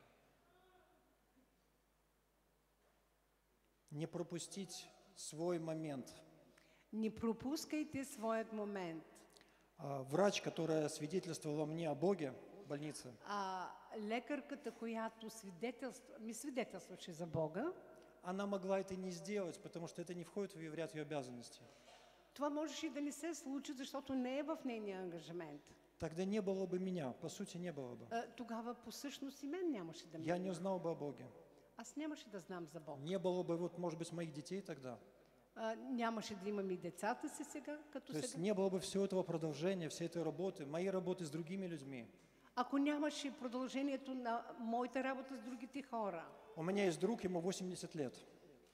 Не пропустить свой момент. Не пропускайте своят момент. А, Врач, которая свидетельствовала мне о Боге в больнице, А лекарката, която свидетелства, ми свидетелстваше за Бога, она могла это не сделать, потому что это не входит в ее- в ряд ее обязанностей. това можеше и да не се случи, защото не е в нейния ангажимент. Тогда не было бы меня, по сути, не было бы. А, тогава по същност и мен нямаше да ме Я не има. узнал бы о Боге. Аз нямаше да знам за Бог. Не было бы, вот, может быть, моих детей тогда. А, нямаше да имам и децата си сега, като То есть сега. не было бы всего этого продолжения, всей этой работы, моей работы с другими людьми. Ако нямаше продължението на моята работа с другите хора. У меня есть друг, ему восемьдесят лет.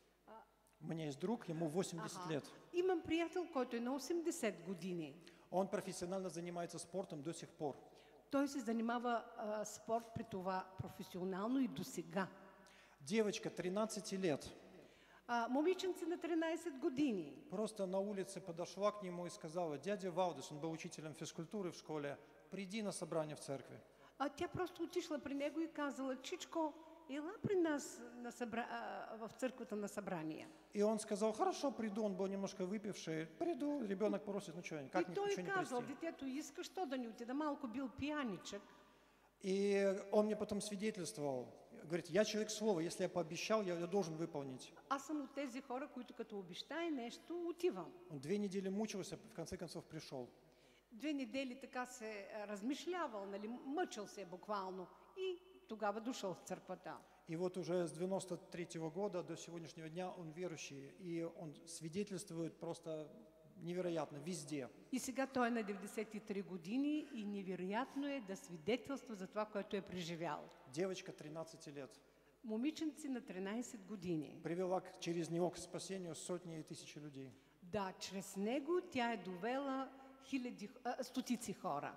У меня есть друг, ему восемьдесят Аха. лет. Имам приятел, който е на осемдесет години. Он профессионально занимается спортом до сих пор. Той се занимава а, спорт при това професионално и до сега. Девочка тринадцати лет А, момиченце на тринайсет години. просто на улице подошла к нему и сказала: дядя Валдис, он был учителем физкультуры в школе, приди на собрание в церкви. А тя просто отишла при него и казала: Чичко, ела при нас на събра... а, в църквата на събрание. И он сказал: хорошо, приду, он был немножко выпивший, приду, ребенок просит, ну что, как и ни- той ничего не казал: прости. детето иска, що да ни отида, малко бил пияничък. И он мне потом свидетельствовал, говорит: я человек слова, если я пообещал, я, я должен выполнить. Аз съм от тези хора, които като обещае нещо, отивам. Он две недели мучился, в конце концов пришел. Две недели така се а, размишлявал, нали, мъчил се буквално и тогава дошъл в църквата. И вот уже с девяносто третьего года до сегодняшнего дня он верующий, и он свидетельствует просто невероятно везде. И сега той е на деветдесет и три години и невероятно е да свидетелства за това, което е преживял. Девочка тринадцати лет Момиченци на тринайсет години. привела к- через него к спасению сотни и тысячи людей. Да, чрез него тя е довела хиляди, а, стотици хора.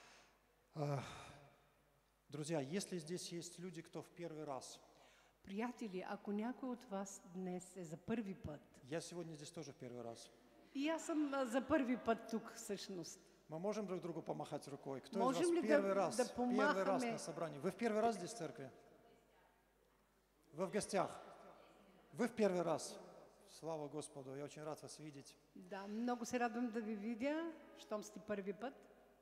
Друзья, если здесь есть люди, кто в первый раз, Приятели, ако някой от вас днес е за първи път, я сегодня здесь тоже в первый раз, и аз съм а, за първи път тук всъщност, мы можем друг другу помахать рукой? Кто Можем из ли вас да- первый раз, да первый раз помахаме? на собрании? Вы в первый раз здесь в церкви? Вы в гостях? Вы в первый раз? Слава Господу, я очень рад вас видеть. да, много се радвам да ви видя, щом сте първи път.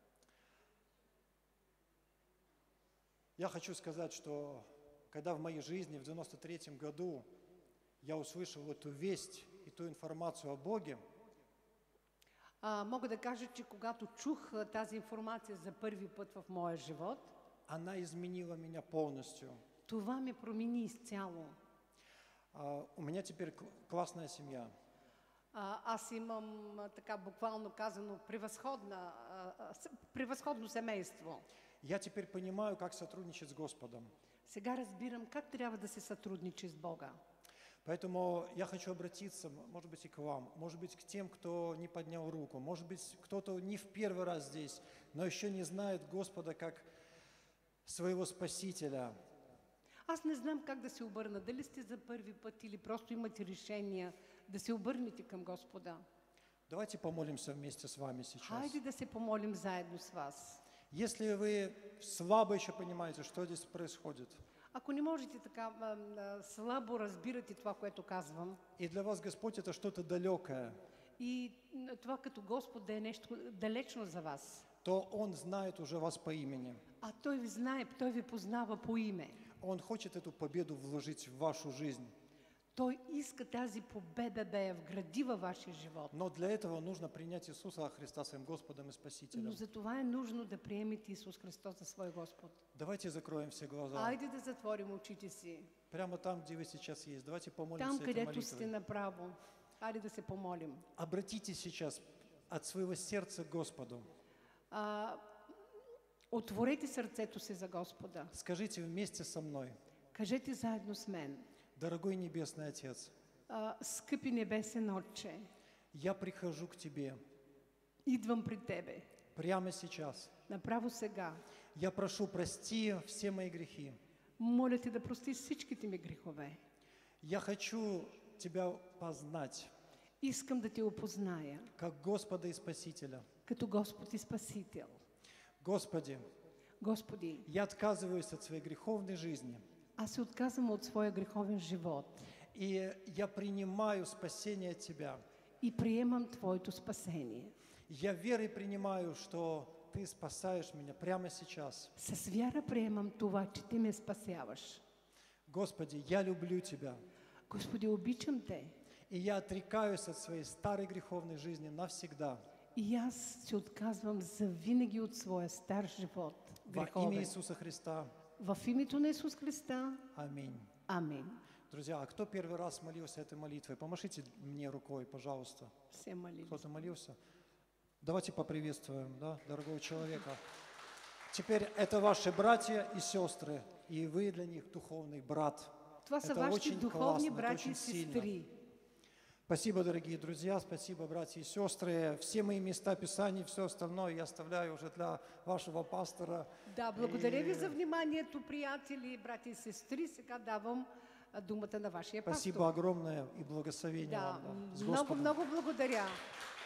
Я хочу сказать, что когда в моей жизни в девяносто третьем году я услышал эту весть и ту информацию о Боге, А, мога да кажа, че когато чух а, тази информация за първи път в моя живот, она изменила меня полностью. това ме промени изцяло. А, У меня теперь кл- классная семья. А, аз имам, а, така буквално казано, превъзходна, а, а, с- превъзходно семейство. Я теперь понимаю, как сотрудничать с Господом. Сега разбирам как трябва да се сътрудничи с Бога. Поэтому я хочу обратиться, м- может быть, и к вам, может быть, к тем, кто не поднял руку, может быть, кто-то не в первый раз здесь, но еще не знает Господа как своего Спасителя. Аз не знам как да се обърна. Дали сте за първи път или просто имате решение да се обърнете към Господа. Давайте помолимся вместе с вами сейчас. Хайде да се помолим заедно с вас. Если вы слабо еще понимаете, что здесь происходит, Ако не можете така а, а, слабо разбирате това, което казвам, и для вас Господь это что-то далекое, и м, това като Господ да е нещо далечно за вас, то Он знает уже вас по имени. а Той ви знае, Той ви познава по име. Он хочет эту победу вложить в вашу жизнь. Той иска тази победа да я вгради във вашия живот. Но для этого нужно принять Иисуса Христа своим Господом и Но Спасителем. за това е нужно да приемете Исус Христос за свой Господ. Давайте закроем все глаза. Айде да затворим очите си. Прямо там, где вы сейчас есть. Давайте помолимся Там, этой където сте молитвой. направо. Айде да се помолим. Обратитесь сейчас от своего сердца к Господу. А, отворете сърцето си за Господа. Скажите вместе со мной: Кажете заедно с мен. дорогой Небесный Отец, А, скъпи небесен Отче, я прихожу к Тебе идвам при Тебе. прямо сейчас. Направо сега. Я прошу, прости все мои грехи. Моля Те да простиш всичките ми грехове. Я хочу Тебя познать Искам да Те опозная как Господа и Спасителя. като Господ и Спасител. Господи, Господи, я отказываюсь от своей греховной жизни, аз се отказвам от своя греховен живот и я принимаю спасение от Тебя. и приемам Твоето спасение. Я верой принимаю, что Ты спасаешь меня прямо сейчас. С вяра приемам това, че Ти ме спасяваш. Господи, я люблю Тебя, Господи, обичам Те и я отрекаюсь от своей старой греховной жизни навсегда. и аз се отказвам завинаги от своя стар живот. Во имя Греховен. Иисуса Христа. В името на Исус Христа. Аминь. Амин. Друзья, а кто первый раз молился этой молитвой? Помашите мне рукой, пожалуйста. Все молились. Кто-то молился? Давайте поприветствуем, да, дорогого человека. Теперь это ваши братья и сестры, и вы для них духовный брат. Това са Это вашите очень духовни классно, это братя и очень сильно. сестри. Спасибо, дорогие друзья, спасибо, братья и сестры. Все мои места Писаний, все остальное я оставляю уже для вашего пастора. Да, благодаря ви И за вниманието, приятели, братя и сестри. Сега давам а, думата на вашия Спасибо пастор. огромное и благословение Да, вам. Да. С много, Господом. много благодаря.